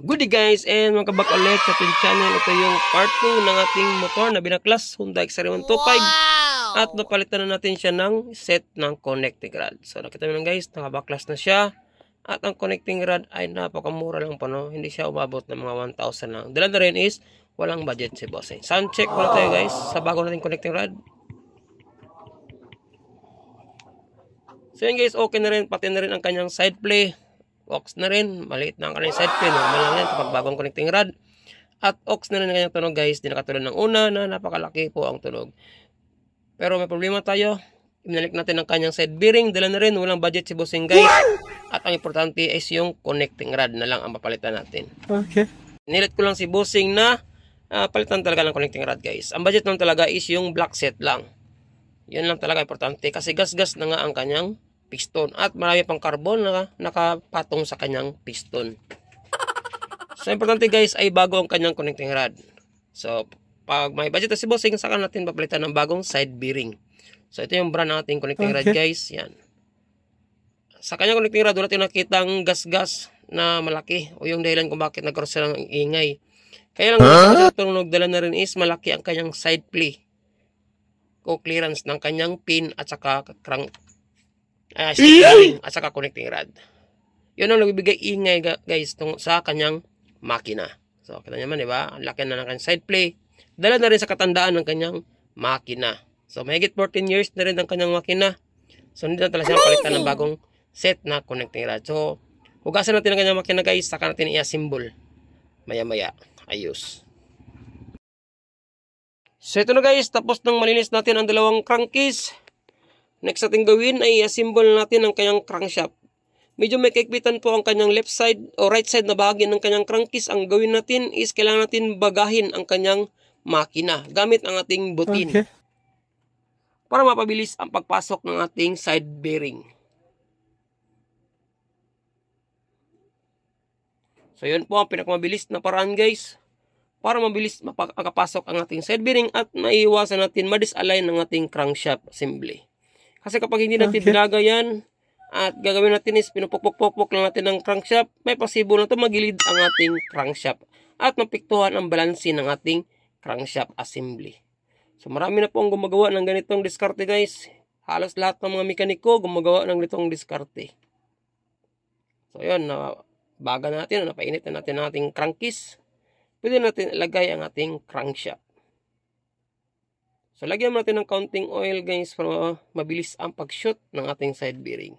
Good day guys, and welcome back ulit sa ating channel. Ito yung part 2 ng ating motor na binaklas, Hyundai XR125. Wow! At napalitan na natin siya ng set ng connecting rod. So nakita mo lang guys, nakabaklas na siya. At ang connecting rod ay napakamura lang po, no? Hindi siya umabot ng mga 1,000 lang. Dala na rin is walang budget si bossing. Sound check muna tayo guys sa bago nating connecting rod. So yun guys, okay na rin, pati na rin ang kanyang side play. Ox na rin, maliit na ang kanyang side play, normal lang yan kapag bagong connecting rod. At ox na rin ang kanyang tunog guys, di nakatulad ng una na napakalaki po ang tunog. Pero may problema tayo, inalik natin ang kanyang side bearing, dala na rin, walang budget si bossing guys. At ang importante is yung connecting rod na lang ang papalitan natin. Okay. Nilit ko lang si bossing na palitan talaga ng connecting rod guys. Ang budget lang talaga is yung black set lang. Yan lang talaga importante kasi gas-gas na nga ang kanyang piston at marami pang carbon na nakapatong sa kanyang piston. So importante guys ay bago ang kanyang connecting rod. So pag may budget na si bossing, saka natin papalitan ng bagong side bearing. So ito yung brand ng ating connecting rod guys. Yan. Sa kanyang connecting rod wala tayong nakitang gas-gas na malaki o yung dahilan kung bakit nagkaroon sila ng ingay. Kaya lang tunog dala na rin is malaki ang kanyang side play o clearance ng kanyang pin at saka crank steering at saka connecting rod. Yun ang nagbibigay ingay guys sa kanyang makina. So kita naman diba, ang laki na ng kanyang side play. Dala na rin sa katandaan ng kanyang makina. So mahigit 14 years na rin ang kanyang makina. So hindi na talaga siya palitan ng bagong set na connecting rod. So hugasan natin ang kanyang makina guys, saka natin i-assemble maya maya. Ayos. So ito na guys, tapos nang malinis natin ang dalawang crankcase. Next natin gawin ay i-assemble natin ang kanyang crankshaft. Medyo may kaikbitan po ang kanyang left side o right side na bahagi ng kanyang crankcase. Ang gawin natin is kailangan natin bagahin ang kanyang makina gamit ang ating butin. Okay. Para mapabilis ang pagpasok ng ating side bearing. So yun po ang pinakamabilis na paraan guys. Para mabilis makapasok ang ating side bearing at maiiwasan natin ma-disalign ng ating crankshaft assembly. Kasi kapag hindi natin binaga yan at gagawin natin is pinupukpok-pukpok lang natin ng crankshaft, may posible na ito magilid ang ating crankshaft at mapiktuhan ang balansi ng ating crankshaft assembly. So marami na po ang gumagawa ng ganitong diskarte guys. Halos lahat ng mga mekaniko gumagawa ng ganitong diskarte. So yun, baga natin, napainit na natin ang ating crankcase. Pwede natin ilagay ang ating crankshaft. So, lagyan natin ng counting oil guys para mabilis ang pag-shoot ng ating side bearing.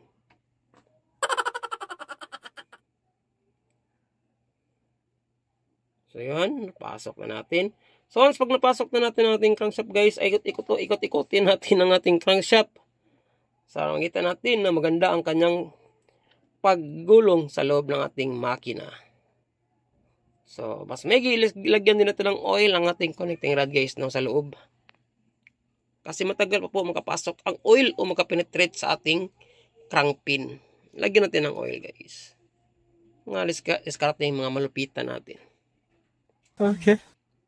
So, yun. Napasok na natin. So, once pag napasok na natin ang ating crankshaft guys, ay ikot-ikotin natin ang ating crankshaft. Sa makita natin na maganda ang kanyang paggulong sa loob ng ating makina. So, mas may lagyan din natin ng oil ang ating connecting rod guys sa loob. Kasi matagal pa po makapasok ang oil o makapenetrate sa ating crank pin. Lagyan natin ng oil guys. Mga diskarte yung mga malupitan natin. Okay.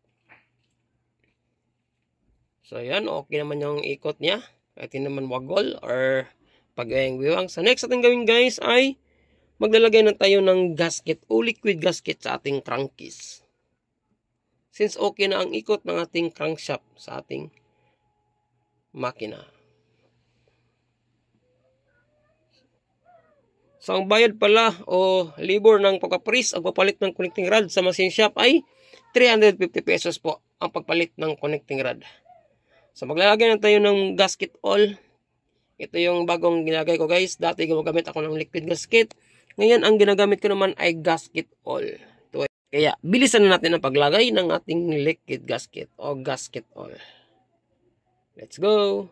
So yan, okay naman yung ikot niya. Kahit hindi naman wagol or pag-ayang-wiwang. So next natin gawin guys ay maglalagay na tayo ng gasket o liquid gasket sa ating crankcase. Since okay na ang ikot ng ating crankshaft sa ating makina. So ang bayad pala o labor ng pagpaparis, ang papalit ng connecting rod sa machine shop ay 350 pesos po ang pagpalit ng connecting rod. So maglalagay na tayo ng gasket oil. Ito yung bagong ginagay ko guys. Dati gumagamit ako ng liquid gasket. Ngayon ang ginagamit ko naman ay gasket oil. Kaya bilisan na natin ang paglagay ng ating liquid gasket o gasket oil. Let's go!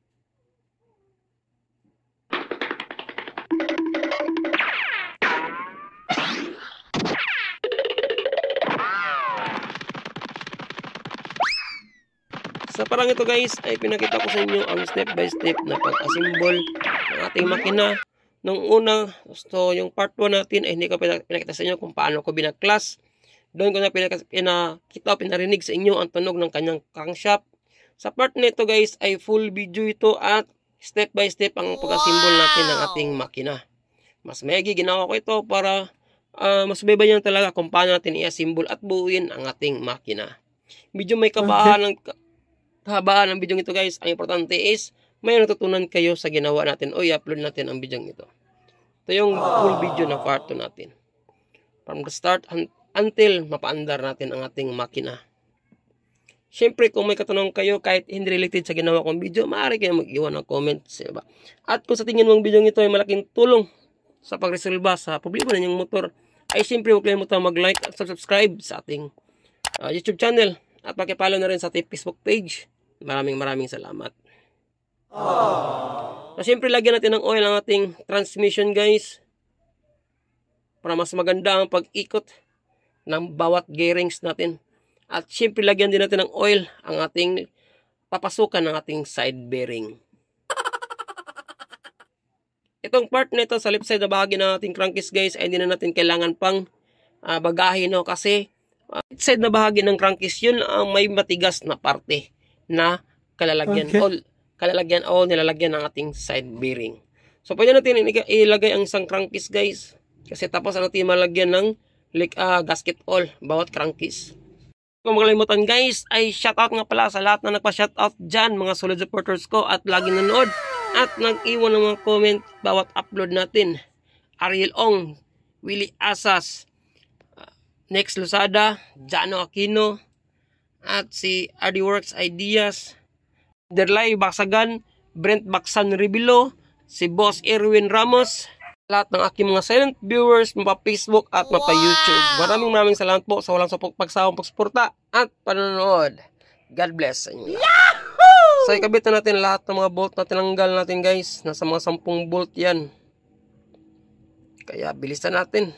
Sa parang ito guys, ay pinakita ko sa inyo ang step by step na pag-assemble ng ating makina. Nung una, so yung part 1 natin ay hindi ko pinakita sa inyo kung paano ko binaklas. Doon ko na pinarinig sa inyo ang tunog ng kanyang crankshaft. Sa part nito guys ay full video ito at step by step ang pag-assemble natin ng ating makina. Mas maigi ginawa ko ito para masubaybayan talaga kung paano natin i-assemble at buuin ang ating makina. Medyo may kahabaan ng video ito guys. Ang importante is may natutunan kayo sa ginawa natin o i-upload natin ang video ito. Ito yung full video na part 2 natin. From the start until mapaandar natin ang ating makina. Siyempre, kung may katanong kayo kahit hindi related sa ginawa kong video, maaari kayo mag-iwan ng comments. Diba? At kung sa tingin mong video ito ay malaking tulong sa pagresolba sa problema ng inyong motor, ay siyempre huwag kayong mag-like at subscribe sa ating YouTube channel. At pakipollow na rin sa ating Facebook page. Maraming salamat. So, siyempre, lagyan natin ng oil ang ating transmission guys. Para mas maganda ang pag-ikot ng bawat gearings natin. At siyempre, lagyan din natin ng oil ang ating papasukan ng ating side bearing. Itong part nito sa left side na bahagi ng ating crankcase guys, ay hindi na natin kailangan pang bagahin, no? Kasi right side na bahagi ng crankcase yun ang may matigas na parte na kalalagyan o nilalagyan ng ating side bearing. So pwede natin ilagay ang isang crankcase guys, kasi tapos natin malagyan ng gasket oil bawat crankcase. Kung makalimutan guys, ay shoutout nga pala sa lahat na nagpa-shoutout dyan, mga solid supporters ko at lagi nanood at nag-iwan ng mga comment bawat upload natin. Ariel Ong, Willie Asas, Next Luzada, Jano Aquino, at si Ardyworks Ideas, Derlay Baksagan, Brent Baksan Ribilo, si Boss Erwin Ramos, lahat ng aking mga silent viewers, mapa Facebook at mapa YouTube. Maraming salamat po sa walang pagsawang pagsuporta at panonood. God bless sa inyo. So ikabit na natin lahat ng mga bolt na tinanggal natin guys. Nasa mga 10 bolt yan. Kaya bilisan natin.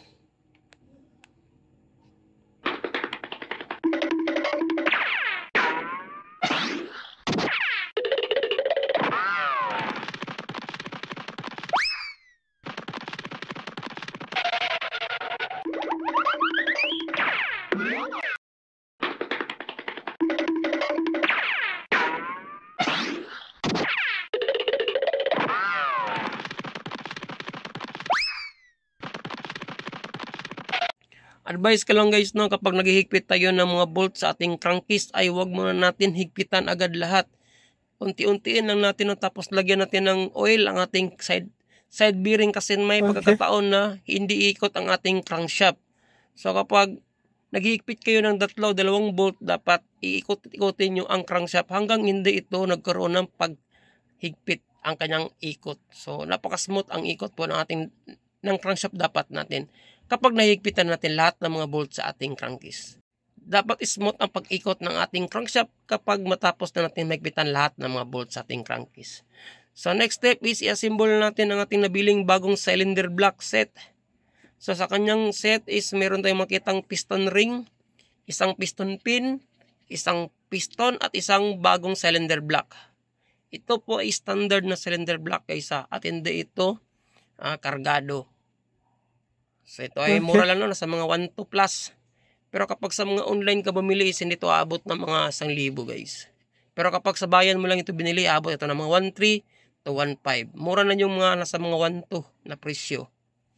Advice ka lang guys, no, kapag naghihigpit tayo ng mga bolt sa ating crankcase ay huwag muna natin higpitan agad lahat. Unti-untiin lang natin, no, tapos lagyan natin ng oil ang ating side bearing kasi may pagkakataon na hindi ikot ang ating crankshaft. So kapag naghihigpit kayo ng dalawang bolt, dapat iikot-ikotin nyo ang crankshaft hanggang hindi ito nagkaroon ng paghigpit ang kanyang ikot. So napaka-smooth ang ikot po ng crankshaft dapat natin. Kapag nahigpitan natin lahat ng mga bolt sa ating crankcase. Dapat smooth ang pag-ikot ng ating crankshaft kapag matapos na natin mahigpitan lahat ng mga bolt sa ating crankcase. So next step is i-assemble natin ang ating nabiling bagong cylinder block set. So sa kanyang set is meron tayong makitang piston ring, isang piston pin, isang piston at isang bagong cylinder block. Ito po ay standard na cylinder block guys, at hindi ito kargado. So ito ay mura lang, no, nasa mga 1,200 plus. Pero kapag sa mga online ka bumili, hindi ito aabot ng mga 1,000 guys. Pero kapag sa bayan mo lang ito binili, aabot ito ng mga 1,300 to 1,500. Mura na yung mga nasa mga 1,200 na presyo.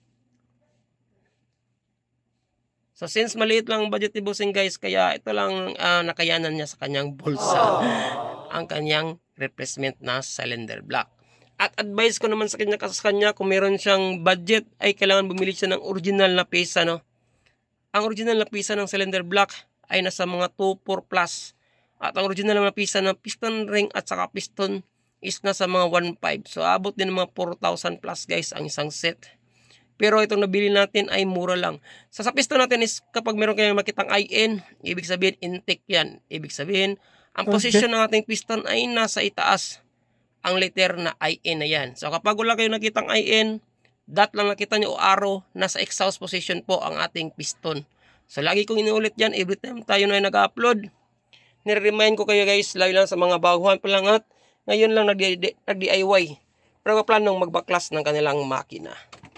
So since maliit lang ang budget ni Bossing guys, kaya ito lang nakayanan niya sa kanyang bulsa. Ang kanyang replacement na cylinder block. At advice ko naman sa kanya kung meron siyang budget ay kailangan bumili siya ng original na pisa, no. Ang original na pisa ng cylinder block ay nasa mga 2,400 plus. At ang original na pisa ng piston ring at saka piston is nasa mga 1,500. So abot din ng mga 4,000 plus guys ang isang set. Pero itong nabili natin ay mura lang. So sa piston natin is kapag meron kayong makitang IN, ibig sabihin intake yan. Ibig sabihin ang position ng ating piston ay nasa itaas. Ang letter na IN na yan. So kapag wala kayo nakitang IN, dot lang nakita nyo o arrow, nasa exhaust position po ang ating piston. So lagi kong inuulit yan every time tayo na nag-upload. Nire-remind ko kayo guys, lalo lang sa mga baguhan pa lang at ngayon lang nag-DIY. Pero planong magbaklas ng kanilang makina.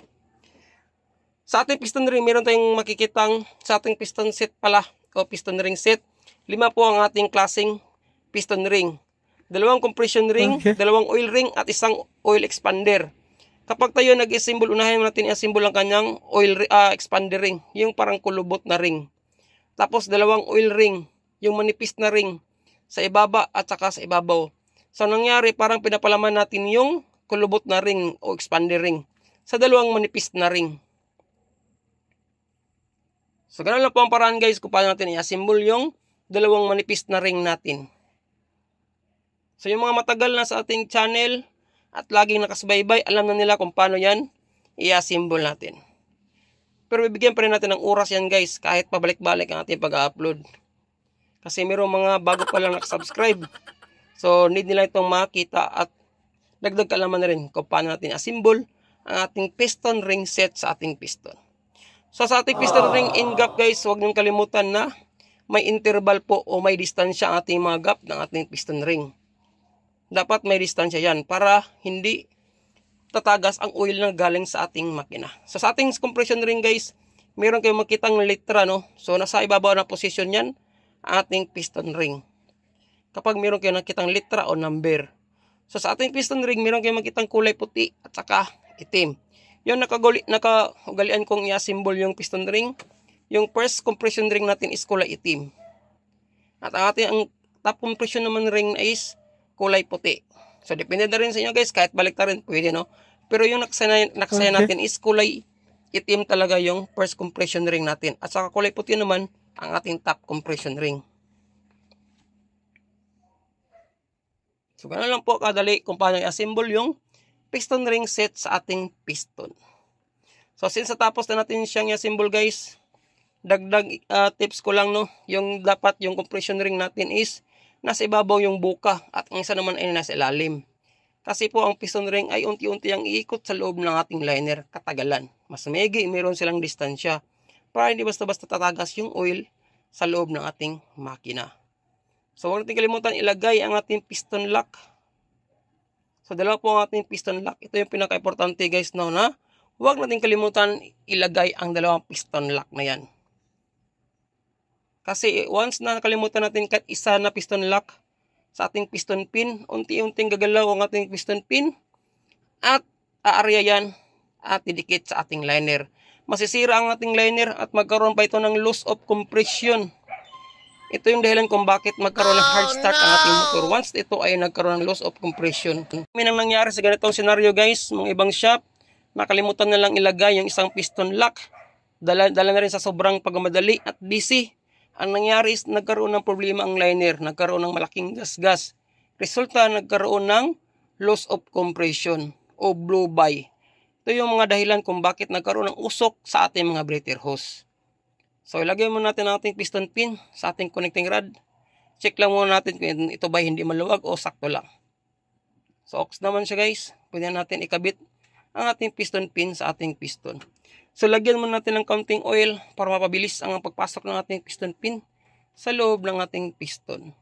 Sa ating piston ring, meron tayong makikitang sa ating piston set pala o piston ring set. 5 po ang ating klaseng piston ring. 2 compression ring, 2 oil ring at 1 oil expander. Kapag tayo nag-assemble, unahin natin i-assemble ang kanyang expander ring, yung parang kulubot na ring. Tapos dalawang oil ring, yung manipis na ring sa ibaba at saka sa ibabaw. So nangyari, parang pinapalaman natin yung kulubot na ring o expander ring sa dalawang manipis na ring. So ganun lang po ang paraan guys kung paano natin i-assemble yung dalawang manipis na ring natin. So yung mga matagal na sa ating channel at laging nakasubaybay, alam na nila kung paano yan i-assemble natin. Pero bibigyan pa rin natin ng oras yan guys, kahit pabalik-balik ang ating pag-upload. Kasi mayroong mga bago pa lang nakasubscribe. So need nila itong makita at dagdag kaalaman na rin kung paano natin assemble ang ating piston ring set sa ating piston. So sa ating piston ring in gap guys, huwag niyong kalimutan na may interval po o may distansya ang ating mga gap ng ating piston ring. Dapat may distansya yan para hindi tatagas ang oil na galing sa ating makina. So sa ating compression ring guys, meron kayong makitang litra, no? So nasa ibabaw na position yan ang ating piston ring. Kapag meron kayong nakitang litra o number. So sa ating piston ring, meron kayong makitang kulay puti at saka itim. Yung nakaugalian kong i-assemble yung piston ring, yung first compression ring natin is kulay itim. At ang ating top compression naman ring is kulay puti. So depende na rin sa inyo guys, kahit baliktad rin pwede, no? Pero yung nakasaya natin is kulay itim talaga yung first compression ring natin. At saka kulay puti naman ang ating top compression ring. So ganoon lang po kadali kung paano i-assemble yung piston ring set sa ating piston. So since natapos na natin siyang i-assemble guys, dagdag tips ko lang, no, yung dapat yung compression ring natin is nasa ibabaw yung buka at ang isa naman ay nasa ilalim. Kasi po ang piston ring ay unti-unti ang iikot sa loob ng ating liner katagalan. Mas maigi, meron silang distansya para hindi basta-basta tatagas yung oil sa loob ng ating makina. So huwag natin kalimutan ilagay ang ating piston lock. So dalawa po ang ating piston lock. Ito yung pinaka-importante guys, no, na huwag natin kalimutan ilagay ang dalawang piston lock na yan. Kasi once na nakalimutan natin kahit isa na piston lock sa ating piston pin, unti-unting gagalaw ang ating piston pin at aarya yan at didikit sa ating liner. Masisira ang ating liner at magkaroon pa ito ng loss of compression. Ito yung dahilan kung bakit magkaroon ng hard start ang ating motor once ito ay nagkaroon ng loss of compression. May nang nangyari sa ganitong scenario guys, mga ibang shop, nakalimutan na lang ilagay yung isang piston lock. Dala na rin sa sobrang pagmamadali at busy. Ang nangyari is nagkaroon ng problema ang liner, nagkaroon ng malaking gas-gas. Resulta, nagkaroon ng loss of compression o blow by. Ito yung mga dahilan kung bakit nagkaroon ng usok sa ating mga breather hose. So ilagay muna natin ang ating piston pin sa ating connecting rod. Check lang muna natin kung ito ba hindi maluwag o sakto lang. So ox naman siya guys. Pwede natin ikabit ang ating piston pin sa ating piston. So lagyan muna natin ng kaunting oil para mapabilis ang pagpasok ng ating piston pin sa loob ng ating piston.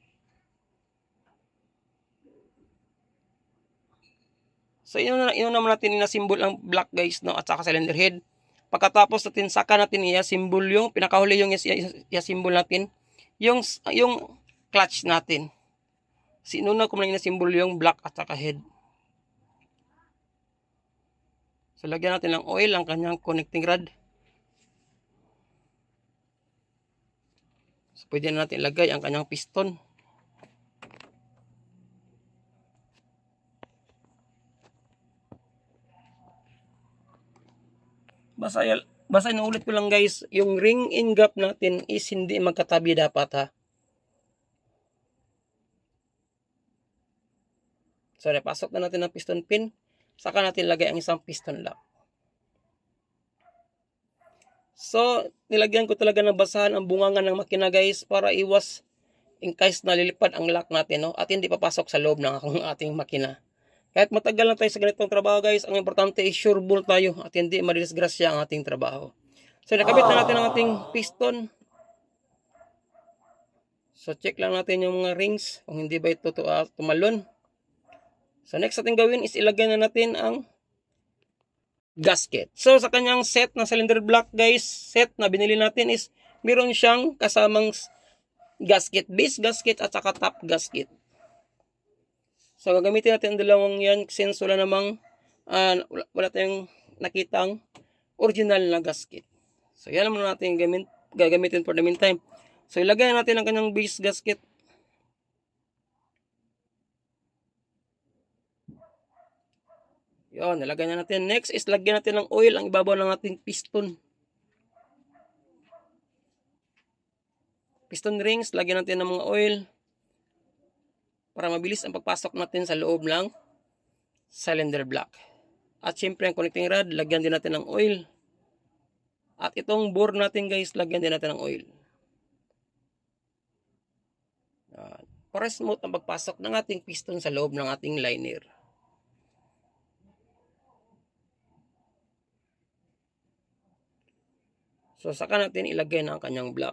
So inuna naman natin inasimbol ang block guys, no, at saka cylinder head. Pagkatapos natin saka natin i-assemble yung pinakahuli yung i-assemble natin yung clutch natin. Inuna ko muna i-assemble yung block at saka head. So lagyan natin ng oil ang kanyang connecting rod. So pwede na natin ilagay ang kanyang piston. Basahin ulit ko lang guys, yung ring in gap natin is hindi magkatabi dapat, ha. So napasok na natin ang piston pin. Saka natin lagay ang isang piston lock. So, nilagyan ko talaga ng basahan ang bungangan ng makina guys para iwas in case nalilipad ang lock natin, no? At hindi papasok sa loob ng ating makina. Kahit matagal na tayo sa ganitong trabaho guys, ang importante is sure ball tayo at hindi madisgrasya ang ating trabaho. So, nakabit na natin ang ating piston. So, check lang natin yung mga rings kung hindi ba ito tumalon. So next natin gawin is ilagay na natin ang gasket. So sa kanyang set na cylinder block guys, set na binili natin is meron siyang kasamang gasket, base gasket at saka top gasket. So gagamitin natin ang dalawang yan since wala namang wala tayong nakitang original na gasket. So yan naman natin gagamitin for the meantime. So ilagay natin ang kanyang base gasket. Yun, nalagay na natin. Next is lagyan natin ng oil ang ibabaw ng ating piston. Piston rings, lagyan natin ng mga oil para mabilis ang pagpasok natin sa loob ng cylinder block. At syempre ang connecting rod, lagyan din natin ng oil. At itong bore natin guys, lagyan din natin ng oil. Para smooth ang pagpasok ng ating piston sa loob ng ating liner. So saka natin ilagay na ang kanyang block.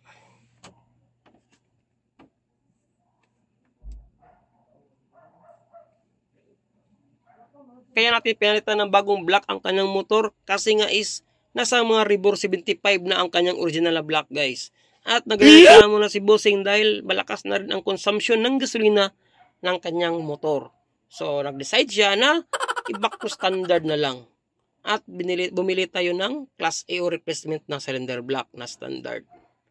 Kaya natin pinalitan ng bagong block ang kanyang motor kasi nga is nasa mga Rebor 75 na ang kanyang original na block guys. At nagreklamo na si Bossing dahil malakas na rin ang consumption ng gasolina ng kanyang motor. So nag-decide siya na i-back to standard na lang. At bumili tayo ng Class A o replacement na cylinder block na standard.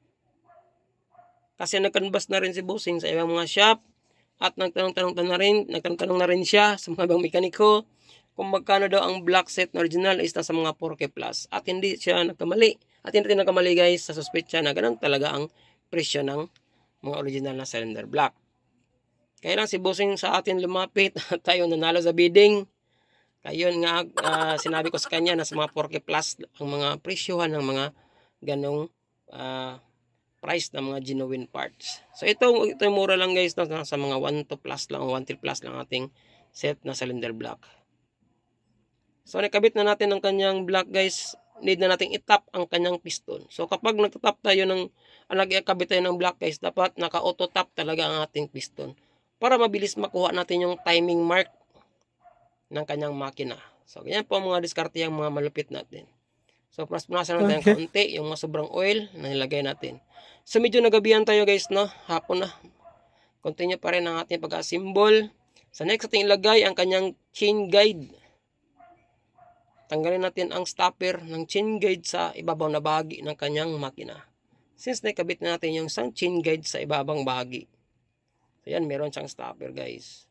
Kasi nag-canvas na rin si Bossing sa ibang mga shop. At nagtanong-tanong na rin siya sa mga ibang mekaniko kung magkano daw ang block set na original is nasa mga 4K plus. At hindi siya nagkamali. At hindi nagkamali guys sa suspecha na ganun talaga ang presyo ng mga original na cylinder block. Kaya lang si Bossing sa atin lumapit at tayo nanalo sa bidding. Kaya yun nga sinabi ko sa kanya na sa mga 4K plus ang mga presyohan ng mga ganong price ng mga genuine parts. So ito mura lang guys, no? Sa mga 1 to plus lang, 1 plus lang ating set na cylinder block. So nakabit na natin ang kanyang block guys, need na nating itap ang kanyang piston. So kapag nagtatap tayo nagkabit tayo ng block guys, dapat naka-auto tap talaga ang ating piston para mabilis makuha natin yung timing mark ng kanyang makina. So ganyan po ang mga diskarte yung mga malupit natin. So punasan natin ng kaunti yung mga sobrang oil na nilagay natin. So medyo nagabihan tayo guys, no? Hapon na. Continue pa rin ang ating pag-assemble. So next ating ilagay ang kanyang chain guide. Tanggalin natin ang stopper ng chain guide sa ibabaw na bahagi ng kanyang makina. Since nakabit na natin yung isang chain guide sa ibabang bahagi. So yan, meron siyang stopper guys.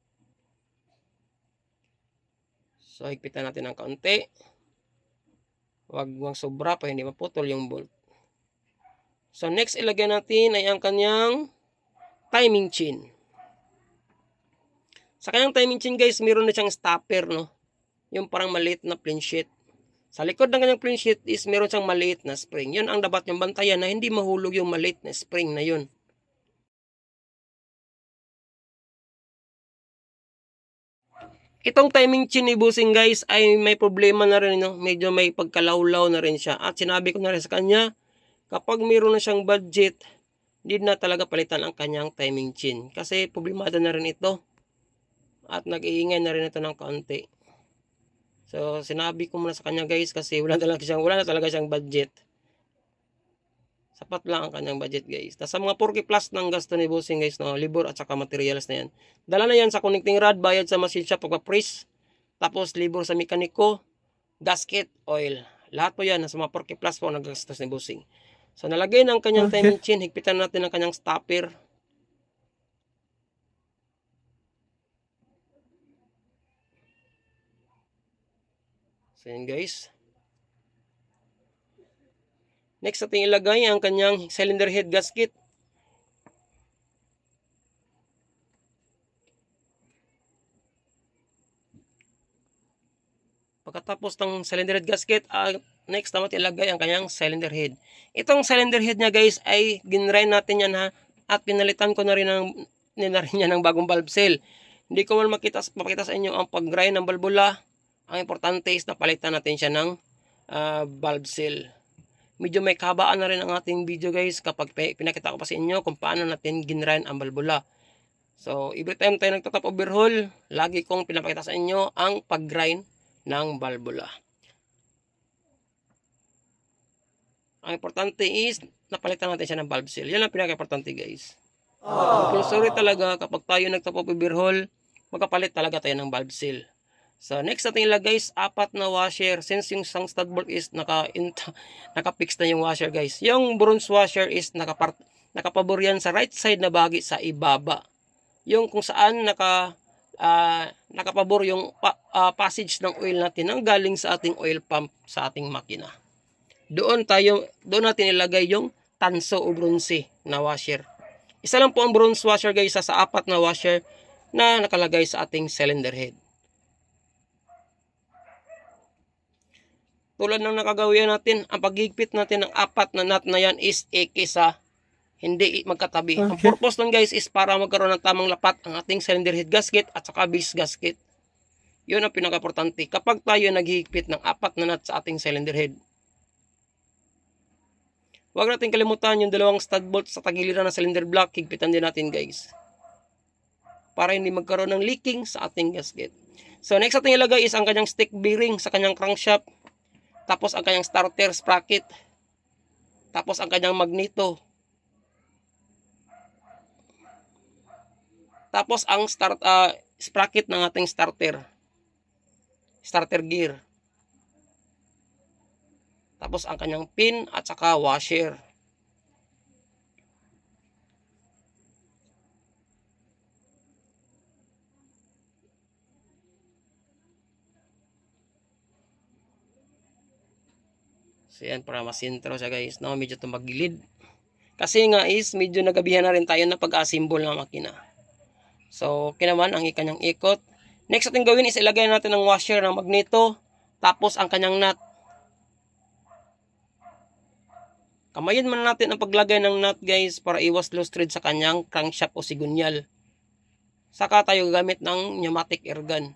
So higpitan natin ng kaunti. Huwag sobra pa hindi maputol yung bolt. So next ilagay natin ay ang kanyang timing chain. Sa kanyang timing chain guys, meron na siyang stopper, no? Yung parang maliit na plain sheet. Sa likod ng kanyang plain sheet is meron siyang maliit na spring. Yun ang dapat yung bantayan na hindi mahulog yung maliit na spring na yun. Itong timing chain ni Bossing guys ay may problema na rin, no? Medyo may pagkalawlaw na rin siya. At sinabi ko na rin sa kanya, kapag mayroon na siyang budget, hindi na talaga palitan ang kanyang timing chain. Kasi problemado na rin ito. At nag-iingay na rin ito ng kaunti. So sinabi ko muna sa kanya guys kasi wala na talaga siyang budget. Sapat lang ang kanyang budget guys. Sa mga 4K plus ng gasto ni Bossing guys, no, libor at saka materials na yan. Dala na yan sa connecting rod, bayad sa machine shop pagpa-press. Tapos libor sa mekaniko, gasket, oil. Lahat po yan sa mga 4K plus po naggastos ni Bossing. So nalagay ng kanyang timing chain, higpitan natin ang kanyang stopper. So yan guys. Next ating ilagay ang kanyang cylinder head gasket. Pagkatapos ng cylinder head gasket, next naman ilagay ang kanyang cylinder head. Itong cylinder head niya guys ay ginrind natin yan at pinalitan ko na rin ng bagong valve seal. Hindi ko man mapakita sa inyo ang pag-grind ng balbula. Ang importante is napalitan natin siya ng valve seal. Medyo may kabaan na rin ang ating video guys kapag pinakita ko pa sa inyo kung paano natin ginrind ang balbula. So every time tayo nagtatap overhaul, lagi kong pinapakita sa inyo ang pag-grind ng balbula. Ang importante is napalitan natin siya ng valve seal. Yan ang pinaka-importante guys. Compulsory talaga kapag tayo nagtap overhaul, magkapalit talaga tayo ng valve seal. So next natin ilagay is 4 na washer. Since yung isang stud bolt is naka-fix na yung washer guys. Yung bronze washer is nakapabor yan sa right side na bahagi sa ibaba. Yung kung saan nakapabor yung passage ng oil natin nang galing sa ating oil pump sa ating makina. Doon natin ilagay yung tanso o bronze na washer. Isa lang po ang bronze washer guys sa 4 na washer na nakalagay sa ating cylinder head. Tulad ng nakagawin natin, ang paghigpit natin ng 4 na nut na yan is sa hindi magkatabi. Okay. Ang purpose nun guys is para magkaroon ng tamang lapat ang ating cylinder head gasket at saka base gasket. Yun ang pinaka-importante kapag tayo naghihigpit ng 4 na nut sa ating cylinder head. Huwag natin kalimutan yung 2 stud bolt sa tagiliran ng cylinder block, higpitan din natin guys. Para hindi magkaroon ng leaking sa ating gasket. So next natin ilagay is ang kanyang stick bearing sa kanyang crankshaft. Tapos ang kanyang starter sprocket. Tapos ang kanyang magneto. Tapos ang sprocket ng ating starter gear. Tapos ang kanyang pin at saka washer. So yan, para masintro siya guys, no? Medyo tumagilid. Kasi nga is medyo nagabihan na rin tayo na pag-assemble ng makina. So okay naman ang kanyang ikot. Next natin gawin is ilagay natin ang washer ng magneto. Tapos ang kanyang nut. Kamayin man natin ang paglagay ng nut guys para iwas loose thread sa kanyang crankshaft o sigunyal. Saka tayo gamit ng pneumatic air gun.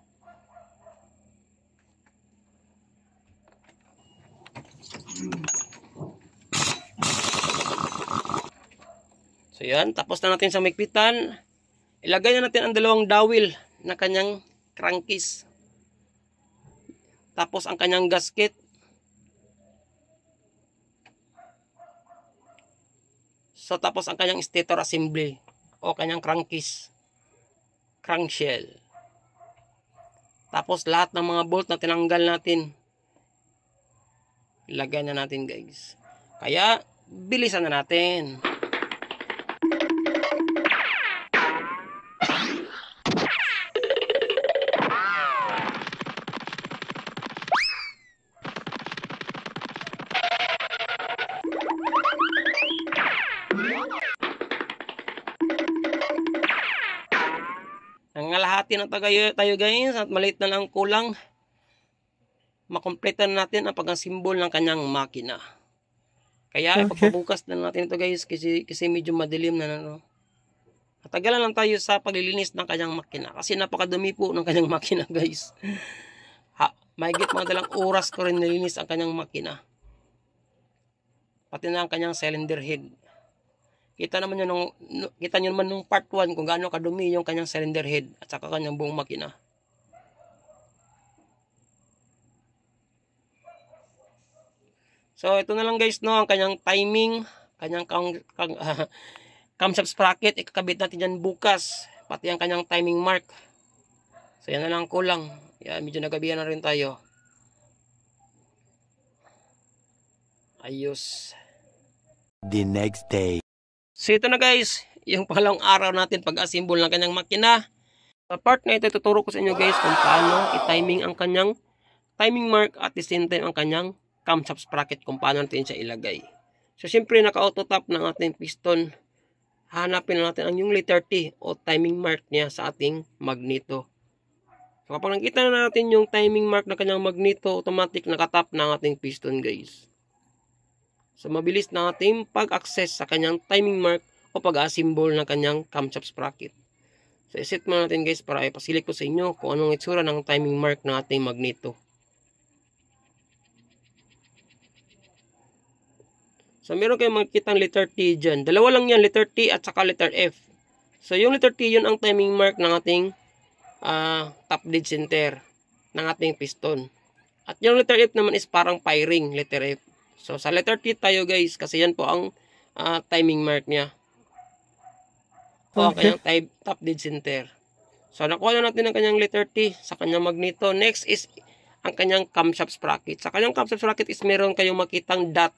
So yan, tapos na natin sa mikpitan. Ilagay na natin ang 2 dowel na kanyang crankcase. Tapos ang kanyang gasket. So tapos ang kanyang stator assembly o kanyang crankcase, crankshell. Tapos lahat ng mga bolt na tinanggal natin, ilagay na natin guys. Kaya bilisan na natin. Nangalahati na tayo guys at maliit na lang kulang. Makompletan natin ang pag-assemble ng kanyang makina. Kaya ipagpabukas na natin ito guys kasi medyo madilim na no. Matagalan lang tayo sa paglilinis ng kanyang makina kasi napakadumi po ng kanyang makina guys. Mahigit mga 2 oras ko rin nilinis ang kanyang makina. Pati na ang kanyang cylinder head. Kita nyo naman nung part 1 kung gaano kadumi yung kanyang cylinder head at saka kanyang buong makina. So ito na lang guys no, ang kanyang timing, kanyang camshaft sprocket, ikakabit natin yan bukas. Pati ang kanyang timing mark. So yan na lang kulang. Yan, medyo nagabihan na rin tayo. Ayos. The next day. So ito na guys, yung pangalawang araw natin pag-assemble ng kanyang makina. Sa part na ito, tuturo ko sa inyo guys kung paano i-timing ang kanyang timing mark at the same time ang kanyang camshaft sprocket kung paano natin siya ilagay. So syempre naka-auto tap ng ating piston. Hanapin na natin ang yung letter T o timing mark niya sa ating magneto. So kapag nakita na natin yung timing mark na kanyang magneto, automatic nakatap na ang ating piston guys. So mabilis na ating pag-access sa kanyang timing mark o pag-assemble ng kanyang camshaft sprocket. So iset muna natin guys para ipasilik ko sa inyo kung anong itsura ng timing mark ng ating magneto. So meron kayong makikitang letter T dyan. Dalawa lang yan, letter T at saka letter F. So yung letter T yun ang timing mark ng ating top dead center ng ating piston. At yung letter F naman is parang firing letter F. So sa letter T tayo guys kasi yan po ang timing mark niya. O ang kanyang top dead center. So, nakuha na natin ang kanyang letter T sa kanyang magneto. Next is ang kanyang camshaft sprocket. Sa kanyang camshaft sprocket is meron kayong makitang dot.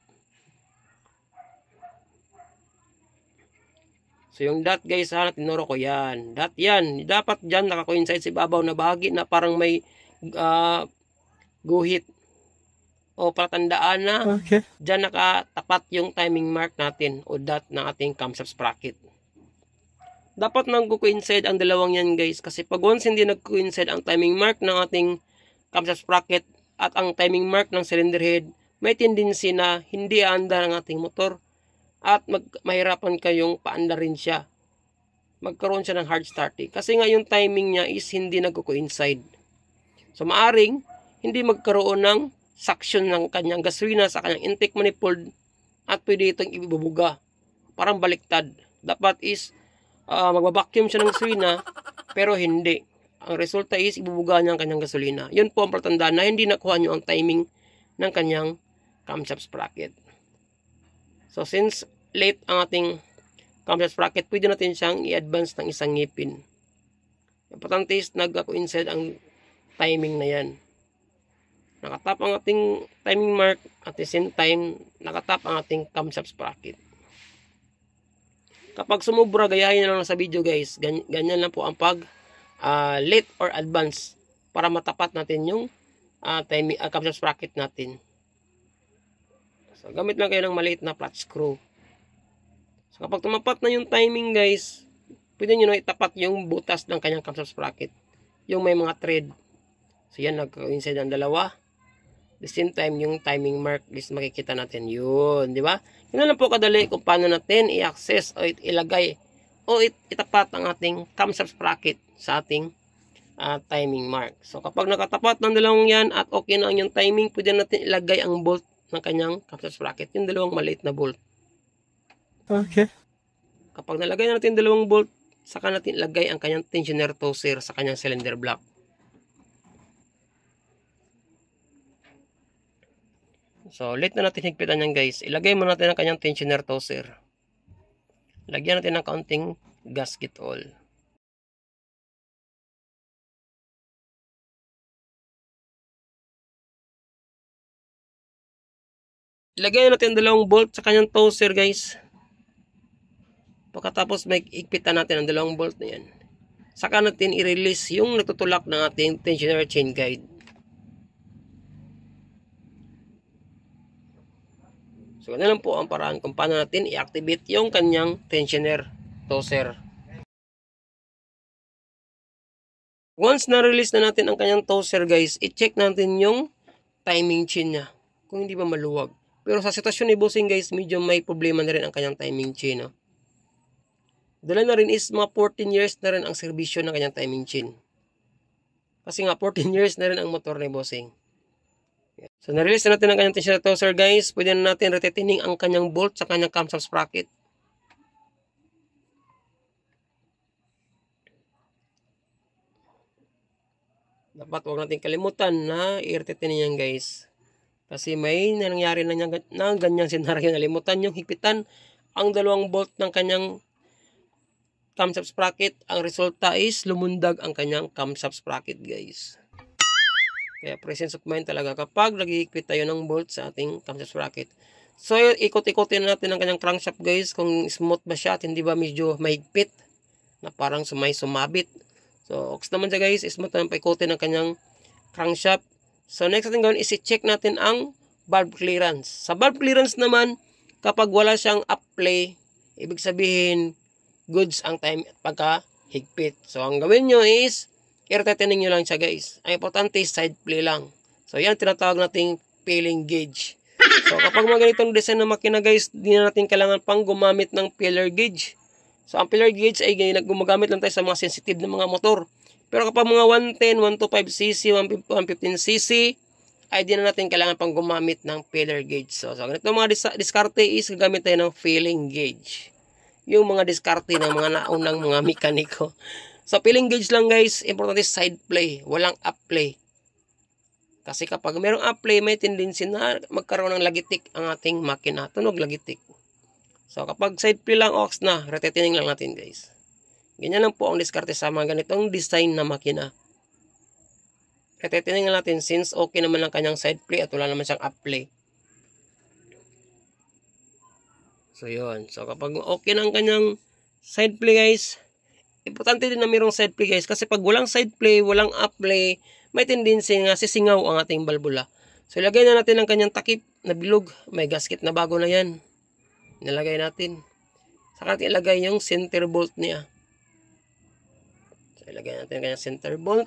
So, yung dot guys, ha, tinuro ko yan. Dot yan. Dapat dyan nakakoincide sa ibabaw na bahagi na parang may guhit. O palatandaan na dyan nakatapat yung timing mark natin o dot ng ating camshaft sprocket. Dapat nag-coincide ang dalawang yan guys. Kasi pag once hindi nag-coincide ang timing mark ng ating camshaft sprocket at ang timing mark ng cylinder head, may tendency na hindi aandar ang ating motor. At mahirapan kayong paandarin siya. Magkaroon siya ng hard starting. Kasi nga yung timing niya is hindi nagko-coincide. So maaring hindi magkaroon ng suction ng kanyang gasolina sa kanyang intake manifold at pwede itong ibubuga. Parang baliktad. Dapat is magbabacuum siya ng gasolina pero hindi. Ang resulta is ibubuga niya ang kanyang gasolina. Yun po ang patandaan na hindi nakuha niyo ang timing ng kanyang camshaft sprocket. So, since late ang ating camshaft sprocket, pwede natin siyang i-advance ng isang ngipin. Importante is nag-coincide ang timing na yan. Nakatap ang ating timing mark at the same time, nakatap ang ating camshaft sprocket. Kapag sumubra, gayahin na lang sa video guys. Ganyan lang po ang pag late or advance para matapat natin yung camshaft sprocket natin. So, gamit lang kayo ng maliit na flat screw. So, kapag tumapat na yung timing guys, pwede nyo na itapat yung butas ng kanyang camshaft sprocket. Yung may mga thread. So, yan, nagka-coincide ang dalawa. The same time, yung timing mark is makikita natin yun. Di ba? Yun na lang po kadali kung paano natin i-access o ilagay o itapat ang ating camshaft sprocket sa ating timing mark. So, kapag nakatapat ng dalawang yan at okay na ang yung timing, pwede natin ilagay ang bolt ng kanyang camshaft sprocket, yung dalawang maliit na bolt. Okay. Kapag nalagay natin dalawang bolt, saka natin ilagay ang kanyang tensioner toser sa kanyang cylinder block. So, late na natin higpitan yan guys. Ilagay mo natin ang kanyang tensioner toser. Lagyan natin ng kaunting gasket oil. Ilagay natin ang dalawang bolt sa kanyang toser guys. Pagkatapos may ikpitan natin ang dalawang bolt na yan. Saka natin i-release yung nagtutulak ng ating tensioner chain guide. So ganun lang po ang paraan kung paano natin i-activate yung kanyang tensioner toser. Once na-release na natin ang kanyang toser guys, i-check natin yung timing chain niya. Kung hindi ba maluwag. Pero sa sitwasyon ni bossing guys, medyo may problema na rin ang kanyang timing chain. No? Dala na rin is mga 14 years na rin ang serbisyo ng kanyang timing chain. Kasi nga 14 years na rin ang motor ni bossing. So na-release na natin ang kanyang tensioner toser guys. Pwede na natin retetining ang kanyang bolt sa kanyang camshaft sprocket. Dapat huwag natin kalimutan na i-retetining yan guys. Kasi may nangyari na ganyang senaryo, nalimutan yung higpitan ang dalawang bolt ng kanyang camshaft sprocket. Ang resulta is lumundag ang kanyang camshaft sprocket guys. Kaya presence of mind talaga kapag naghihigpit tayo ng bolt sa ating camshaft sprocket. So ikot-ikotin natin ang kanyang crankshaft guys kung smooth ba siya at hindi ba medyo mahigpit na parang sumabit. So ox naman siya guys, smooth naman paikotin ang kanyang crankshaft. So next natin gawin is i-check natin ang valve clearance. Sa valve clearance naman, kapag wala siyang up play, ibig sabihin goods ang time at pagka-higpit. So ang gawin nyo is i-retetining nyo lang siya guys. Ang importante is side play lang. So yan tinatawag nating peeling gauge. So kapag mga ganitong design na makina guys, di na natin kailangan pang gumamit ng pillar gauge. So ang pillar gauge ay gumagamit lang tayo sa mga sensitive na mga motor. Pero kapag mga 110, 125cc, 115cc, ay di na natin kailangan pang gumamit ng pillar gauge. So ganito mga diskarte is gagamit tayo ng feeling gauge. Yung mga diskarte ng mga naunang mga mekaniko. So feeling gauge lang guys, importante side play, walang up play. Kasi kapag mayroong up play, may tendency na magkaroon ng lagitik ang ating makina. Tunog lagitik. So kapag side play lang, ox na, retetining lang natin guys. Ganyan lang po ang diskarte sa mga ganitong design na makina. At titingnan natin since okay naman ang kanyang side play at wala naman siyang up play. So yun. So kapag okay na ang kanyang side play guys, importante din na mayroong side play guys. Kasi pag walang side play, walang up play, may tendency nga sisingaw ang ating balbula. So ilagay na natin ang kanyang takip na bilog. May gasket na bago na yan. Nilagay natin. Saka natin ilagay yung center bolt niya. So ilagay natin ang kanyang center bolt.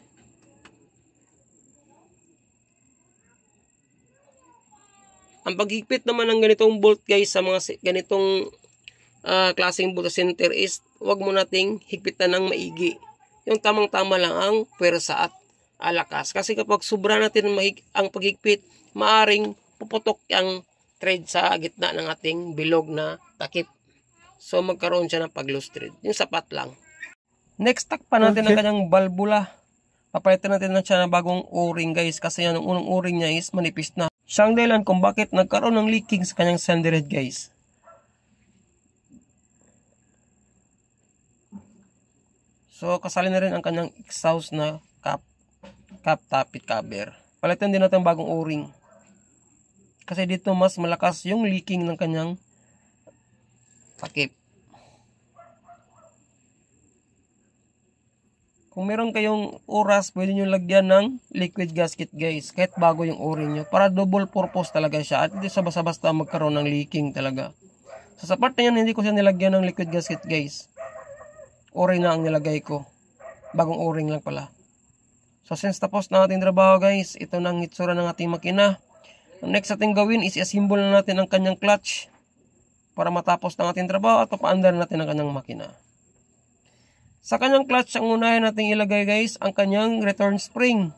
Ang paghigpit naman ng ganitong bolt guys sa mga ganitong klaseng bolt center is wag mo nating higpitan ng maigi. Yung tamang-tama lang ang pwersa at alakas. Kasi kapag sobra natin ang paghigpit, maaring puputok ang thread sa gitna ng ating bilog na takip. So magkaroon siya ng pag-loose thread. Yung sapat lang. Next, takpan natin ang kanyang balbula. Papalitan natin na siya ng bagong o-ring guys. Kasi yan, ang unang o-ring niya is manipis na. Siyang dahilan kung bakit nagkaroon ng leaking sa kanyang sander head guys. So kasali na rin ang kanyang exhaust na cap tappet cover. Palitan din natin bagong o-ring. Kasi dito mas malakas yung leaking ng kanyang takip. Kung meron kayong oras, pwede nyo lagyan ng liquid gasket guys. Kahit bago yung o-ring nyo. Para double purpose talaga siya. At hindi siya basta-basta magkaroon ng leaking talaga. So sa part na yan, hindi ko siya nilagyan ng liquid gasket guys. O-ring na ang nilagay ko. Bagong o-ring lang pala. So since tapos na ating trabaho guys, ito na ang itsura ng ating makina. Ang next ating gawin is i-assemble na natin ang kanyang clutch. Para matapos na ating trabaho at papaandar natin ang kanyang makina. Sa kanyang clutch, ang unahin natin ilagay guys, ang kanyang return spring.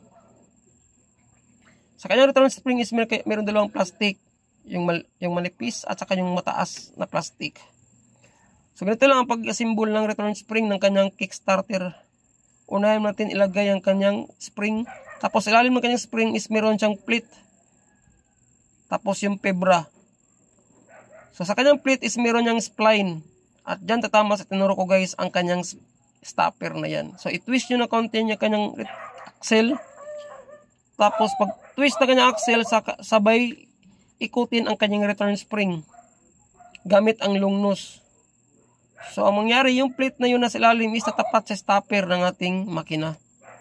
Sa kanyang return spring is meron dalawang plastic. Yung manipis at saka yung mataas na plastic. So ganito lang ang pag-assemble ng return spring ng kanyang kickstarter. Unahin natin ilagay ang kanyang spring. Tapos ilalim ng kanyang spring is meron siyang plate. Tapos yung pebra. So sa kanyang plate is meron niyang spline. At dyan tatama sa tinuro ko guys ang kanyang stopper na yan. So i-twist nyo na konti yung kanyang axle. Tapos pag twist na kanyang axle, sabay ikutin ang kanyang return spring. Gamit ang long nose. So ang mangyari, yung plate na yun na sa ilalim is tatapat sa stopper ng ating makina.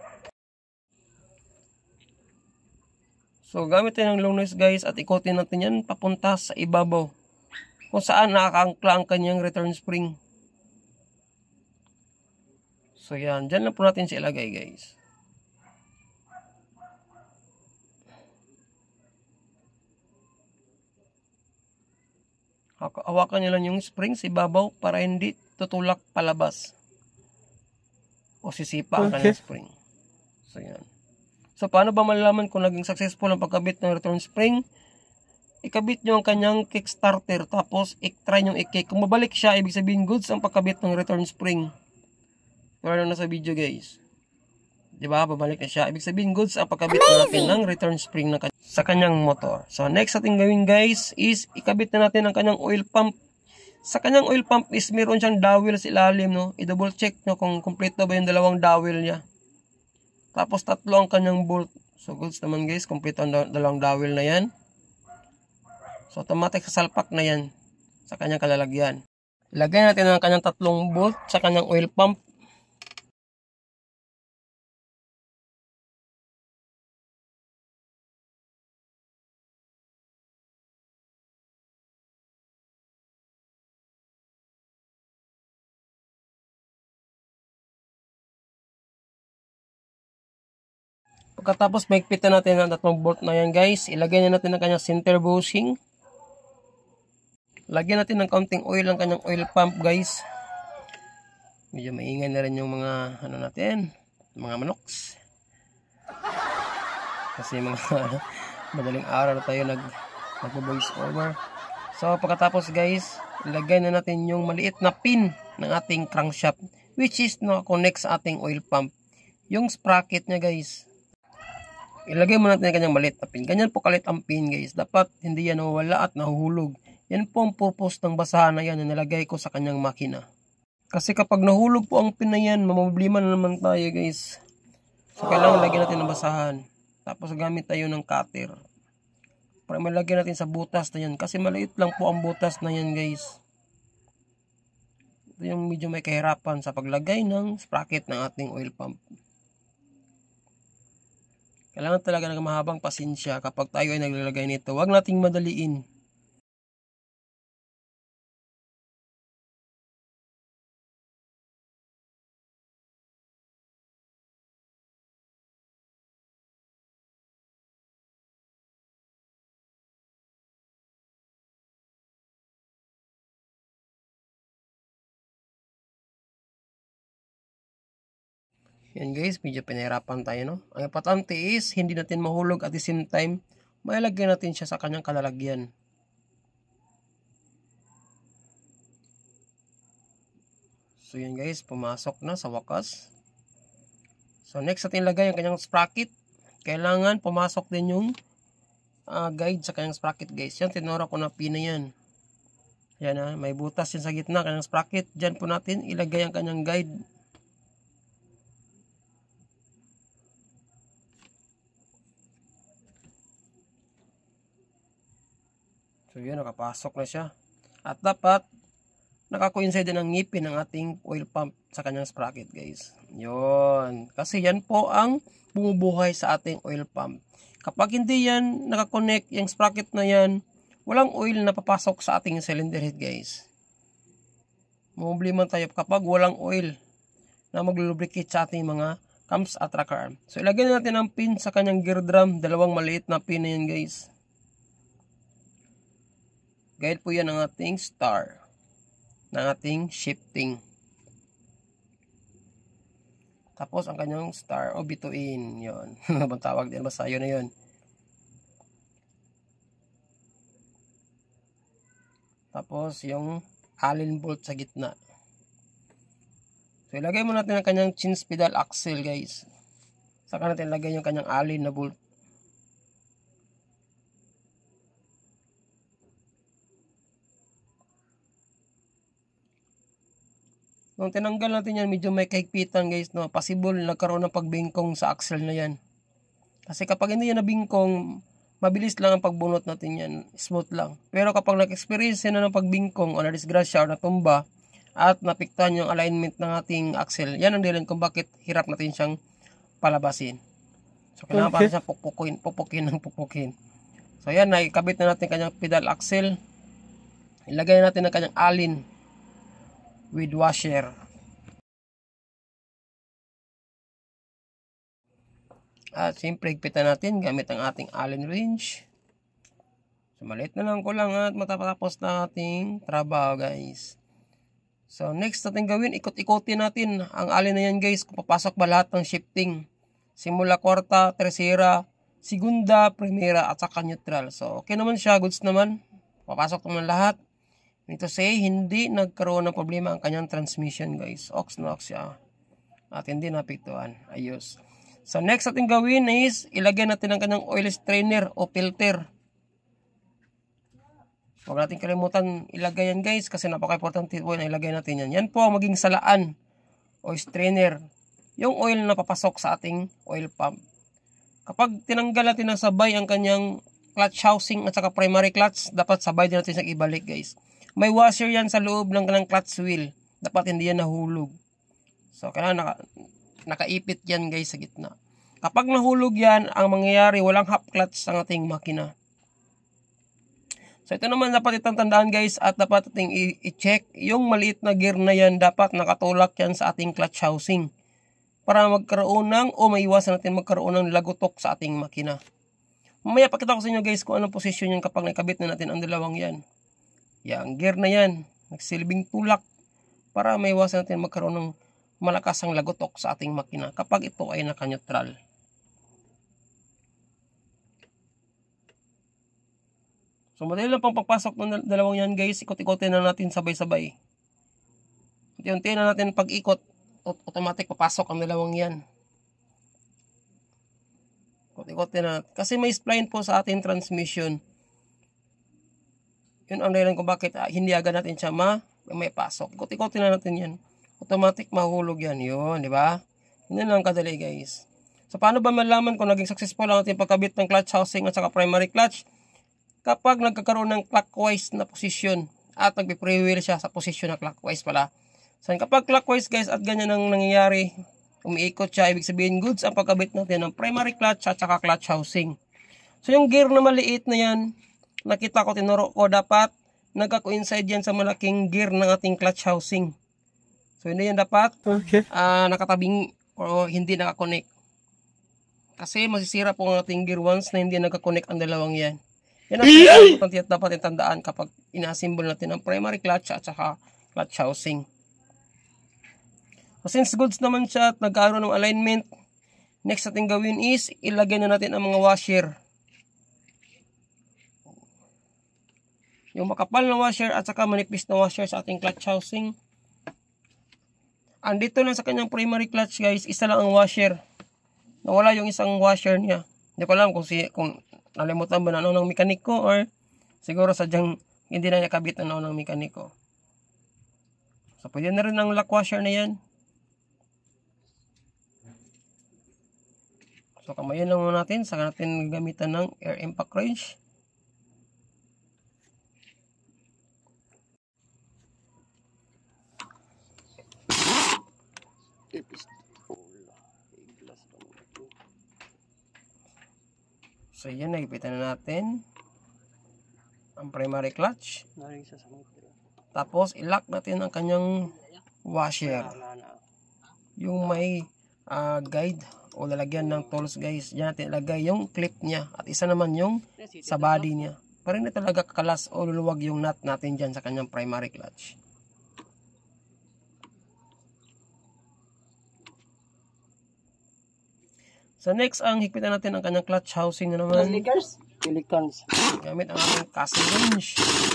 So gamit tayo ng long nose guys at ikutin natin yan papunta sa ibabaw. Kung saan nakakaangkla ang kanyang return spring. So yan, dyan lang po natin siya ilagay guys. Hawakan nyo lang yung spring sa ibabaw para hindi tutulak palabas. O sisipa ang kanyang spring. So yan. So paano ba malalaman kung naging successful ang pagkabit ng return spring? Ikabit nyo ang kanyang kickstarter tapos try nyo i-kick. Kung mabalik siya, ibig sabihin goods ang pagkabit ng return spring. Wala na sa video guys. Diba? Babalik na siya. Ibig sabihin goods ang pagkabit natin ng return spring sa kanyang motor. So next ating gawin guys is ikabit na natin ang kanyang oil pump. Sa kanyang oil pump is meron siyang dowel sa ilalim. No? I-double check nyo kung kompleto ba yung dalawang dowel niya. Tapos tatlo ang kanyang bolt. So goods naman guys. Kompleto ang dalawang dowel na yan. So automatic sa salpak na yan sa kanyang kalalagyan. Ilagay natin ang kanyang tatlong bolt sa kanyang oil pump. Pagkatapos maigpitan natin ang tatlong bolt na yan guys, ilagay na natin ang kanyang center bushing. Lagyan natin ng kaunting oil ang kanyang oil pump guys. Medyo maingay na rin yung mga mga manoks. Kasi mga madaling araw na tayo nag-voice over. So pagkatapos guys, ilagay na natin yung maliit na pin ng ating crankshaft which is na-connect sa ating oil pump. Yung sprocket niya guys. Ilagay mo natin ang kanyang maliit na pin. Ganyan po kalit ang pin guys. Dapat hindi yan nawawala at nahuhulog. Yan po ang purpose ng basahan na yan na nilagay ko sa kanyang makina. Kasi kapag nahulog po ang pin na yan, mamproblema na naman tayo guys. So kailangan lagyan natin ng basahan. Tapos gamit tayo ng cutter. Para malagyan natin sa butas na yan. Kasi maliit lang po ang butas na yan guys. Ito yung medyo may kahirapan sa paglagay ng sprocket ng ating oil pump. Kailangan talaga ng mahabang pasensya kapag tayo ay naglalagay nito. Huwag nating madaliin. Yan guys, medyo pinahirapan tayo, no? Ang importante is, hindi natin mahulog at the same time, mailagyan natin siya sa kanyang kalalagyan. So yan guys, pumasok na sa wakas. So next natin ilagay ang kanyang sprocket. Kailangan pumasok din yung guide sa kanyang sprocket guys. Yan, tinura ko na pina yan. Yan may butas yan sa gitna, kanyang sprocket. Diyan po natin ilagay ang kanyang guide. So yun, nakapasok na siya. At dapat nakakoincide din ang ngipin ng ating oil pump sa kanyang sprocket guys. Yun. Kasi yan po ang bumubuhay sa ating oil pump. Kapag hindi yan nakakonect yung sprocket na yan, walang oil na papasok sa ating cylinder head guys. Problema tayo kapag walang oil na maglulubricate sa ating mga cams at rocker arm. So ilagay natin ang pin sa kanyang gear drum. Dalawang maliit na pin na yan guys. Guide po yan ng ating star, ng ating shifting. Tapos ang kanyang star o bituin, yun. Ano tawag din, basta yun na yun. Tapos yung Allen bolt sa gitna. So ilagay mo natin ang kanyang chinch pedal axle guys. Saka natin ilagay yung kanyang Allen na bolt. Nung tinanggal natin yan, medyo may kahigpitan guys, no? Possible nagkaroon ng pagbingkong sa axle na yan. Kasi kapag hindi yan nabingkong, mabilis lang ang pagbunot natin yan. Smooth lang. Pero kapag nag-experience na ng pagbingkong o na-disgrasya o natumba at napiktan yung alignment ng ating axle, yan ang dahilan kung bakit hirap natin siyang palabasin. So kailangan pa siyang pupukin. So yan, nakikabit na natin kanyang pedal axle. Ilagay natin ang kanyang Allen with washer. At siyempre higpitan natin gamit ang ating Allen wrench. So maliit na lang ko lang at matapos na ating trabaho guys. So next natin gawin, ikot-ikotin natin ang Allen na yan guys kung papasok ba lahat ng shifting. Simula kwarta, tercera, segunda, primera at saka neutral. So okay naman siya, goods naman. Papasok naman lahat. Ito say, hindi nagkaroon ng problema ang kanyang transmission guys. Ox na ox siya. At hindi napiktuan. Ayos. So next natin gawin is, ilagay natin ang kanyang oil strainer o filter. Huwag natin kalimutan ilagay yan guys, kasi napaka-importante po na ilagay natin yan. Yan po ang maging salaan o strainer. Yung oil na papasok sa ating oil pump. Kapag tinanggal natin ng sabay ang kanyang clutch housing at saka primary clutch, dapat sabay din natin siyang ibalik guys. May washer yan sa loob ng kanyang clutch wheel. Dapat hindi yan nahulog. So, kailangan nakaipit yan guys sa gitna. Kapag nahulog yan, ang mangyayari, walang half clutch ang ating makina. So, ito naman dapat itang tandaan guys at dapat ating i-check. Yung maliit na gear na yan, dapat nakatulak yan sa ating clutch housing. Para magkaroon ng, o maiwasan natin magkaroon ng lagutok sa ating makina. Mamaya pakita ko sa inyo guys kung anong posisyon yan kapag nakabit na natin ang dalawang yan. Yang gear na yan, nagsilbing tulak para maiwasan natin magkaroon ng malakas ang lagotok sa ating makina kapag ito ay naka-neutral. So madali lang pang pagpasok ng dalawang yan guys, ikot-ikotin na natin sabay-sabay. Unti-unti na natin pag-ikot, automatic papasok ang dalawang yan. Ikot-ikotin na, kasi may spline po sa ating transmission. Yun ang dahilan kung bakit hindi agad natin siya may pasok. Ikot-ikotin na natin yan. automatic mahulog yan. Yun, di ba? Yun lang kadali guys. So paano ba malaman kung naging successful ang ating pagkabit ng clutch housing at saka primary clutch? Kapag nagkakaroon ng clockwise na posisyon at nagpe-freewheel siya sa posisyon na clockwise pala. So kapag clockwise guys at ganyan ang nangyayari, umiikot siya, ibig sabihin goods ang pagkabit natin ng primary clutch at saka clutch housing. So yung gear na maliit na yan, nakita ko, tinuro ko, dapat nagka-coincide yan sa malaking gear ng ating clutch housing. So hindi yan dapat nakatabing o hindi nakakonect. Kasi masisira po ang ating gear once na hindi nagka-connect ang dalawang yan. Yan ang importante at dapat itandaan kapag ina-assemble natin ang primary clutch at saka clutch housing. So since goods naman siya at nagkaroon ng alignment, next natin gawin is ilagay na natin ang mga washer. Yung makapal na washer at saka manipis na washer sa ating clutch housing. Andito lang sa kanyang primary clutch guys, isa lang ang washer. Nawala yung isang washer niya. Hindi ko alam kung nalimutan ba na ng mekaniko or siguro sadyang hindi na niya kabit na ng mekaniko. So pwede na rin ang lock washer na yan. So kamayin lang muna natin, saka natin gamitan ng air impact wrench. So yan, nagipitan na natin ang primary clutch. Tapos i-lock natin ang kanyang washer. Yung may guide o lalagyan ng tools guys. Diyan natin ilagay yung clip niya. At isa naman yung sa body niya. Para hindi talaga kakalas o luluwag yung nut natin dyan sa kanyang primary clutch. So next, ang higpitan natin ang kanyang clutch housing na naman. Pelicans. Gamit ang ating casting wrench.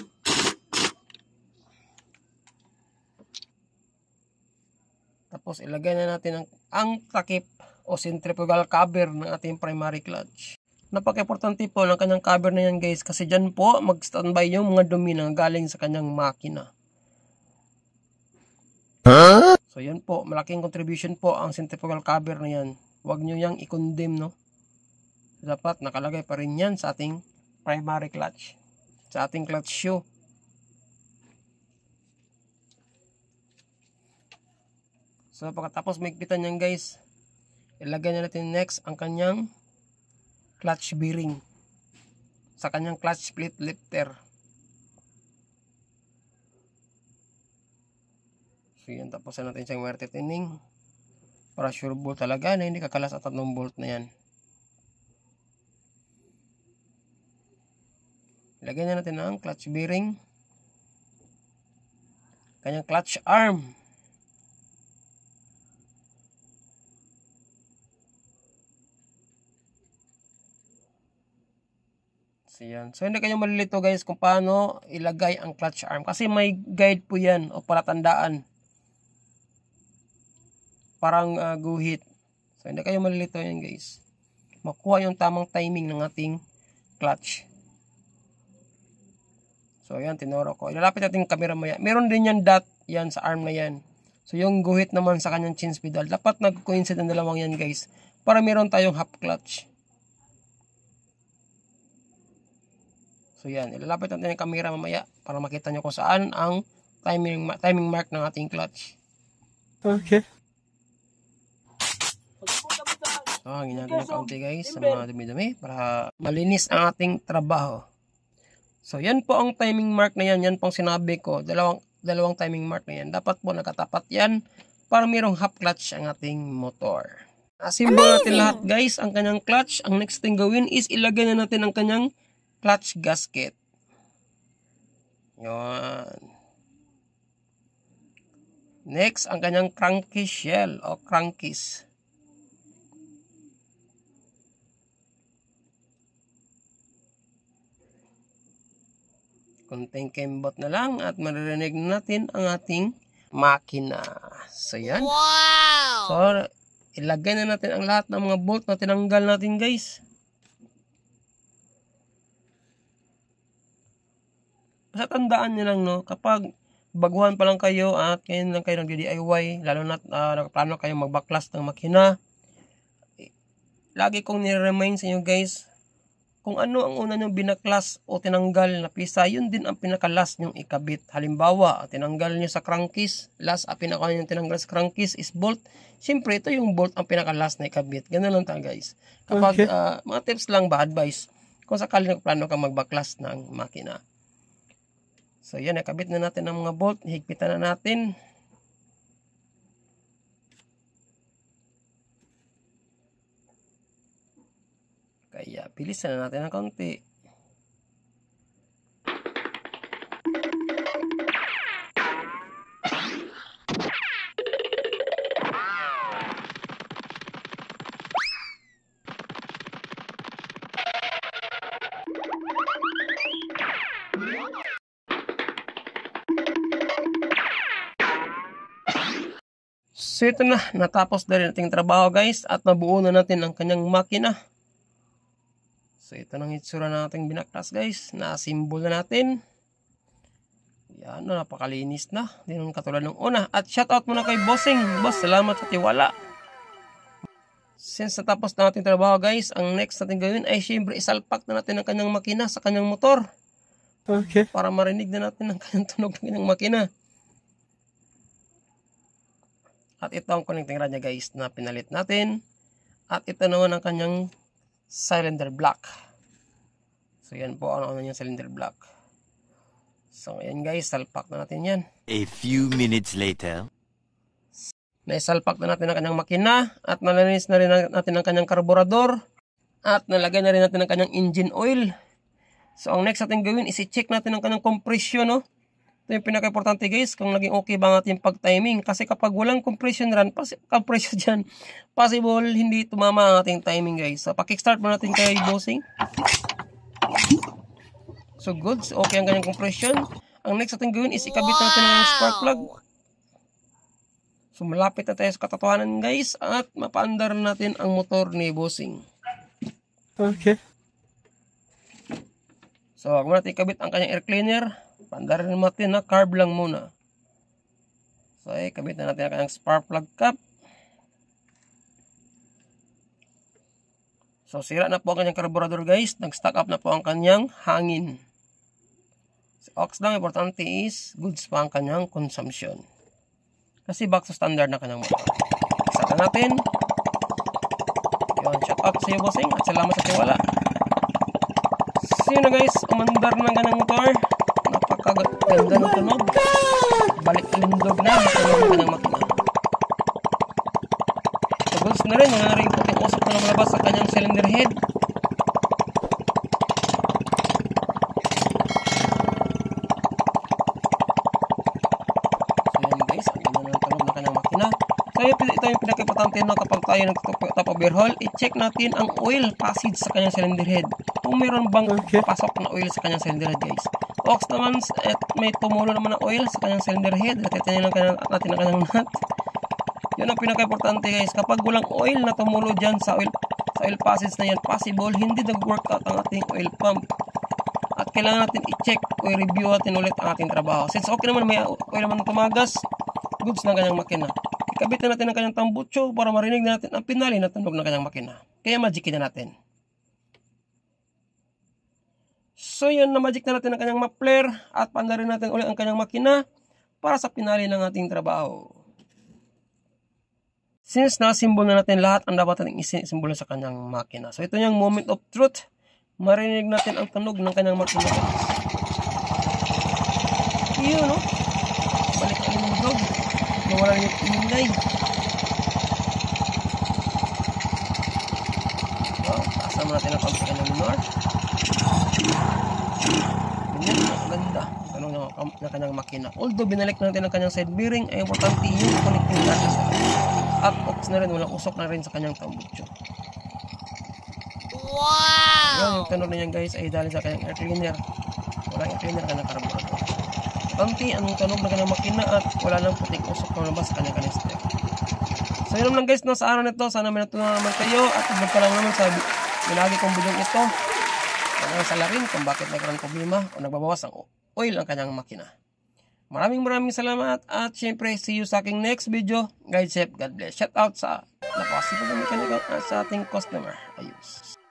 Tapos ilagay na natin ang takip o centrifugal cover ng ating primary clutch. Napaka-importante po ng kanyang cover na yan guys, kasi dyan po mag-standby yung mga dumi na galing sa kanyang makina. So yan po, malaking contribution po ang centrifugal cover na yan. Huwag nyo yang i-condemn, no? Dapat nakalagay pa rin yan sa ating primary clutch. Sa ating clutch shoe. So pagkatapos maigpitan yan guys, ilagay na natin next ang kanyang clutch bearing sa kanyang clutch plate lifter. So yan, tapusan natin siyang wire tightening para sure bolt talaga na hindi kakalas at tatlong bolt na yan. Ilagay na natin ang clutch bearing, kanyang clutch arm. So yan. So hindi kayo malilito guys kung paano ilagay ang clutch arm, kasi may guide po yan o palatandaan. Parang guhit. So hindi kayo malilito yan guys. Makuha yung tamang timing ng ating clutch. So yan, tinuro ko. Ilalapit natin yung camera maya. Meron din yan dot yan sa arm na yan. So yung guhit naman sa kanyang change pedal, dapat nag-coincide ang dalawang yan guys, para meron tayong half clutch. So yan, ilalapit natin yung camera mamaya para makita nyo kung saan ang timing mark ng ating clutch. Okay. So, hangin natin ng kaunti guys sa mga dumi-dumi para malinis ang ating trabaho. So, yan po ang timing mark na yan. Yan pong sinabi ko. Dalawang timing mark na yan. Dapat po nakatapat yan para mayroong half clutch ang ating motor. Assemble natin lahat guys ang kanyang clutch. Ang next thing gawin is ilagay na natin ang kanyang clutch gasket. Yan. Next, ang kanyang cranky shell o crankies. Konting kembot na lang at maririnig natin ang ating makina. So yan. Wow! So ilagay na natin ang lahat ng mga bolt na tinanggal natin guys. Basta tandaan nyo lang no, kapag baguhan pa lang kayo at ngayon lang kayo nag-DIY, lalo na nakaplano kayo magbaklas ng makina, lagi kong nire-remind sa inyo guys, kung ano ang una nyo binaklas o tinanggal na pisa, yun din ang pinakalas nyong ikabit. Halimbawa, tinanggal nyo sa crankcase, last pinaka nyo tinanggal sa crankcase is bolt. Siyempre, ito yung bolt ang pinakalas na ikabit. Ganun lang tayo guys. Kapag mga tips lang ba, advice, kung sakali plano ka magbaklas ng makina. So yan, nakabit na natin ang mga bolt, higpitan na natin. Kaya bilisan na natin ng kaunti. So ito na, natapos na rin ating trabaho guys at nabuo na natin ang kanyang makina. So ito nang itsura na ating binaklas guys, na-assemble na natin. Yan, napakalinis na, hindi nang katulad ng una. At shoutout muna kay Bossing. Boss, salamat sa tiwala. Since natapos na ating trabaho guys, ang next natin gawin ay syempre isalpak na natin ang kanyang makina sa kanyang motor. Okay. Para marinig na natin ang kanyang tunog ng kanyang makina. At ito ang connecting rod niya guys na pinalit natin. At ito naman ang kanyang cylinder block. So yan po ang ano yung cylinder block. So ayan guys, salpak na natin yan. A few minutes later. Naisalpak na natin ang kanyang makina. At nalinis na rin natin ang kanyang karburador. At nalagay na rin natin ang kanyang engine oil. So ang next natin gawin is i-check natin ang kanyang compression. No? Ito yung pinaka-importante guys, kung naging okay ba ang ating pag-timing. Kasi kapag walang compression run, compression dyan, possible hindi tumama ang ating timing guys. So pakickstart mo natin kay Bossing. So good, so, okay ang kanyang compression. Ang next natin gawin is ikabit natin ang spark plug. So malapit na tayo sa katotohanan guys at mapaandar natin ang motor ni Bossing. Okay. So wag mo natin ikabit ang kanyang air cleaner. Pandarin natin na carb lang muna. So, kabit na natin ang kanyang spark plug cap. So, sira na po ang kanyang carburetor guys. Nag-stock up na po ang kanyang hangin. Si ox lang, importante is goods pa ang kanyang consumption. Kasi back to standard na kanyang motor. Isa na natin. Yun, shout out sa iyo Bossing at salamat sa tiwala. So, yun na guys, umandar na ang kanyang motor. Napakaganda ng tunog. Balik lindog na ang tunog ng kanyang makina. So goods na rin, wala na rin puting usok na lumalabas sa kanyang cylinder head. So yan guys, ang ganda ng tunog ng kanyang makina. So ito yung pinaka-importante na kapag tayo nag-top overhaul, i-check natin ang oil passage sa kanyang cylinder head. Kung mayroon bang papasok na oil sa kanyang cylinder head guys. Ox naman, at may tumulo naman ng oil sa kanyang cylinder head. At ito lang natin ang kanyang nut. Yun ang pinaka-importante guys. Kapag walang oil na tumulo dyan sa oil passage na yan, possible hindi nag-workout ang ating oil pump. At kailangan natin i-check o i-review natin ulit ang ating trabaho. Since okay naman, may oil naman tumagas, goods ng kanyang makina. Ikabit na natin ang kanyang tambutso para marinig natin ang pinali na tunog ng kanyang makina. Kaya magikin na natin. So yun, na-magic na natin ang kanyang muffler at pandarin natin ulit ang kanyang makina para sa pinali ng ating trabaho. Since na-symbol na natin lahat ang dapat natin isimbol sa kanyang makina. So ito yung moment of truth. Marinig natin ang tunog ng kanyang makina. Yun, no? Balik ang lindog. Nawala rin yung ingay. So, kasama natin ang kanyang minor. Ganda na kanyang makina. Although binalik natin ang kanyang side bearing, ay importante yung connecting natin sa at ox na rin, walang usok na rin sa kanyang tambutso. Wow! Yan, yung tunog na yan guys ay dahil sa kanyang air cleaner. Walang air cleaner kanyang carburetor. Tanti ang tunog na kanyang makina at wala nang puting usok na labas sa kanyang kanister. So yun lang guys, no, sa araw nito, sana may natutunan naman kayo at huwag ka lang naman sa lagi kong video ito. Kailangan sa larin kung bakit nagkaroon problema o nagbabawas ang oil ang kanyang makina. Maraming salamat at syempre see you sa aking next video. Guide Chef, God bless. Shout out sa napakasipag na mekanika at sa ating customer. Ayos.